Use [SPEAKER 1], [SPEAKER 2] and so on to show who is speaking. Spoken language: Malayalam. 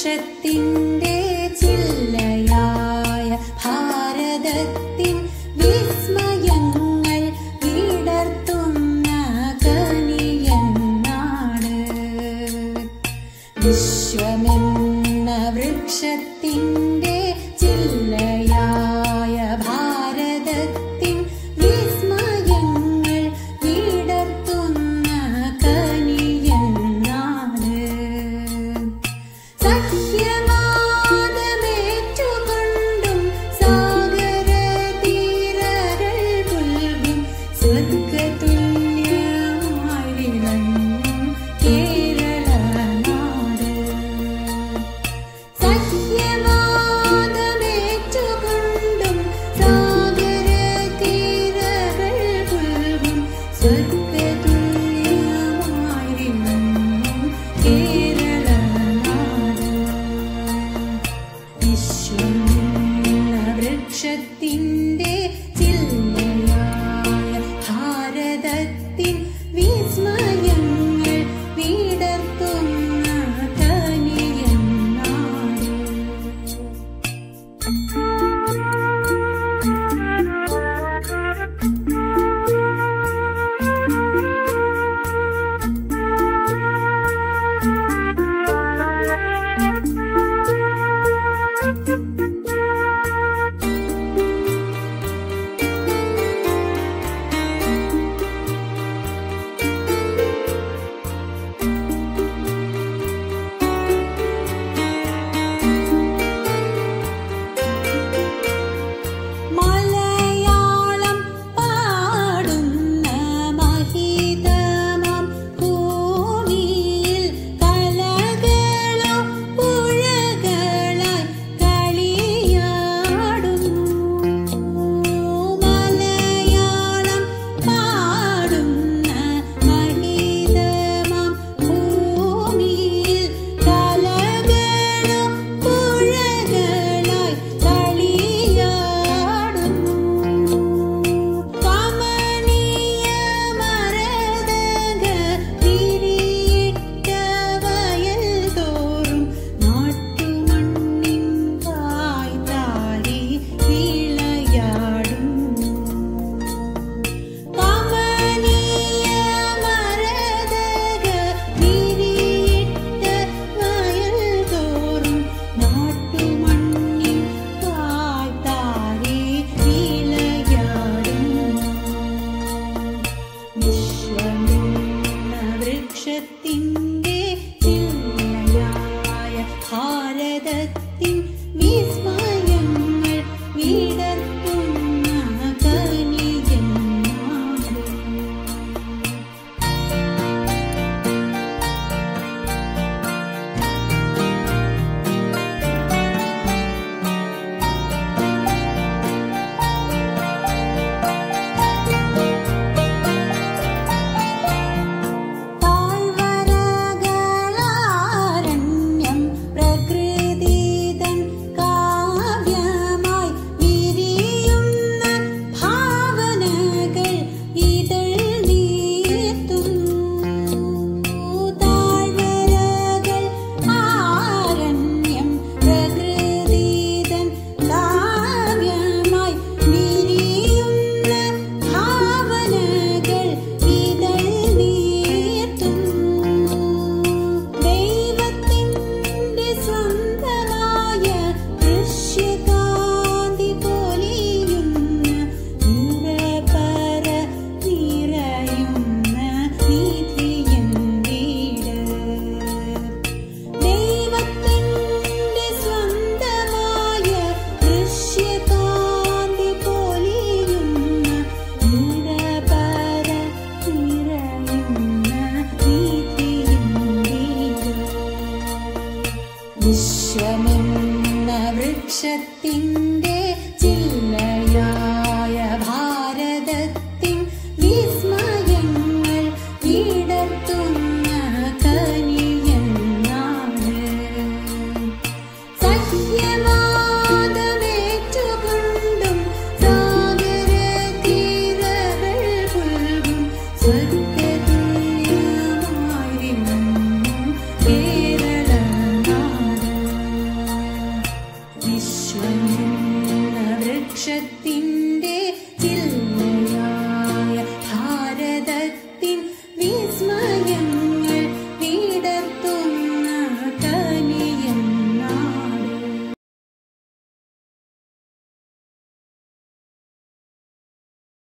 [SPEAKER 1] വൃക്ഷത്തിൻ്റെ ചില്ലയായ ഭാരതത്തിൻ വിസ്മയങ്ങൾ വിടർത്തുന്ന കനിയൻ നാട്. വിശ്വമെന്ന വൃക്ഷത്തിൻ്റെ ചില്ലയായ ഭാരതത്തിൻ വിസ്മയങ്ങൾ വിടർത്തുന്ന കനിയൻ നാട്. സഖ്യനാദമേറ്റുകൊണ്ടും സാഗരതീരകൾ പുൽകും സ്വർഗ്ഗതുല്യമായി വിളങ്ങും കേരളനാട്. സഖ്യനാദമേറ്റുകൊണ്ടും സാഗരതീരകൾ പുൽകും സ്വർഗ്ഗതുല്യമായി വിളങ്ങും കേരളനാട്. വിശ്വമെന്ന വൃക്ഷത്തിൻ്റെ ചില്ലയായ ഭാരതത്തിൻ വിസ്മയങ്ങൾ വിടർത്തുന്ന കനിയൻ നാട്. മലയാളം പാടുന്ന മഹിതമാം ഭൂമിയിൽ കലകളോ പുഴകളായി കളിയാടുന്നു. മലയാളം പാടുന്ന മഹിതമാം ഭൂമിയിൽ കലകളോ പുഴകളായി കളിയാടുന്നു. കമനീയ മരതക വിരിയിട്ട വയൽ തോറും നാട്ടുമണ്ണിൻ പായ്താരി വിളയാടുന്നു. കമനീയ മരതക വിരിയിട്ട വയൽ തോറും നാട്ടുമണ്ണിൻ പായ്താരി വിളയാടുന്നു. വിശ്വമെന്ന വൃക്ഷത്തിൻ്റെ ചില്ലയായ ഭാരതത്തിൻ വിസ്മയങ്ങൾ വിടർത്തുന്ന കനിയൻ നാട്. താഴ്വരകളാരണ്യം പ്രകൃതിതൻ കാവ്യമായി വിരിയുന്ന ഭാവനകൾ ഇതൾ നീർത്തുന്നു. താഴ്വരകൾ ആരണ്യം പ്രകൃതിതൻ കാവ്യമായി വിരിയുന്ന ഭാവനകൾ ഇതൾ നീർത്തുന്നു. ദൈവത്തിൻ്റെ സ്വന്തമായ ദൃശ്യകാന്തി പൊലിയുന്ന നിറപറ നിറയുന്ന നിധിയൻ വീട്. ദൈവത്തിൻ്റെ സ്വന്തമായ ദൃശ്യകാന്തി പൊലിയുന്ന നിറപറ നിറയുന്ന നിധിയൻ വീട്. വിശ്വമെന്ന വൃക്ഷത്തിൻ്റെ